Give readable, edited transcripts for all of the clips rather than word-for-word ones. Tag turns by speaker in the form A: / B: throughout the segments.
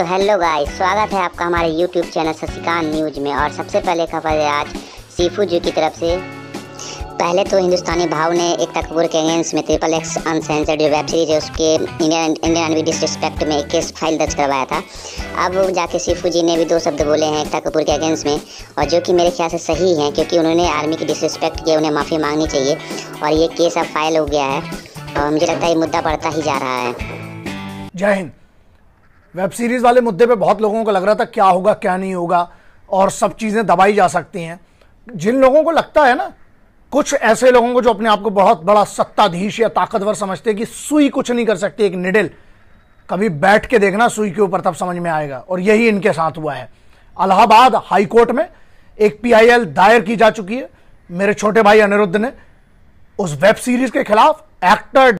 A: तो hello guys, स्वागत है आपका हमारे यूट्यूब चैनल शशिकांत न्यूज में। और सबसे पहले खबर है आज सीफू जी की तरफ से। पहले तो हिंदुस्तानी भाव ने एकता कपूर के अगेंस्ट में XXX अनसेंसर्ड जो वेब सीरीज है उसके इंडियन डिसरिस्पेक्ट में एक केस फाइल दर्ज करवाया था। अब जाके सीफू जी ने भी दो शब्द बोले हैं एकता कपूर के अगेंस्ट में, और जो कि मेरे ख्याल से सही हैं, क्योंकि उन्होंने आर्मी की डिसरिस्पेक्ट किया, उन्हें माफ़ी मांगनी चाहिए। और ये केस अब फाइल हो गया है और मुझे लगता है ये मुद्दा बढ़ता ही जा रहा है।
B: जय हिंद। वेब सीरीज वाले मुद्दे पे बहुत लोगों को लग रहा था क्या होगा क्या नहीं होगा और सब चीज़ें दबाई जा सकती हैं। जिन लोगों को लगता है ना, कुछ ऐसे लोगों को जो अपने आप को बहुत बड़ा सत्ताधीश या ताकतवर समझते हैं कि सुई कुछ नहीं कर सकती, एक निडल, कभी बैठ के देखना सुई के ऊपर, तब समझ में आएगा। और यही इनके साथ हुआ है। इलाहाबाद हाई कोर्ट में एक PIL दायर की जा चुकी है। मेरे छोटे भाई अनिरुद्ध ने उस वेब सीरीज के खिलाफ एक्टर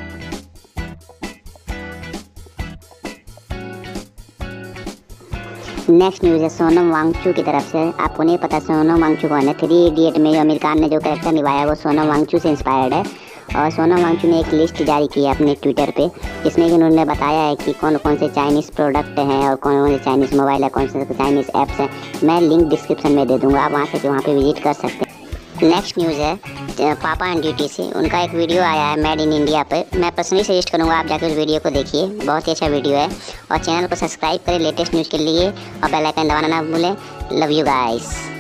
A: नेक्स्ट न्यूज़ है सोनम वांगचू की तरफ से। आपको नहीं पता सोनम वांगचू कौन है? 3 इडियट में जो आमिर खान ने जो कैरेक्टर निभाया वो सोनम वांगचू से इंस्पायर्ड है। और सोनम वांगचू ने एक लिस्ट जारी की है अपने ट्विटर पे, जिसमें कि उन्होंने बताया है कि कौन कौन से चाइनीज़ प्रोडक्ट हैं और कौन कौन से चाइनीज़ मोबाइल है, कौन से चाइनीज़ ऐप्स हैं। मैं लिंक डिस्क्रिप्शन में दे दूँगा, आप वहाँ पे विजिट कर सकते हैं। नेक्स्ट न्यूज़ है पापा ऑन ड्यूटी से। उनका एक वीडियो आया है मेड इन इंडिया पे। मैं पर्सनली सजेस्ट करूँगा आप जाकर उस वीडियो को देखिए, बहुत ही अच्छा वीडियो है। और चैनल को सब्सक्राइब करें लेटेस्ट न्यूज़ के लिए और बेल आइकन दबाना ना भूलें। Love you guys.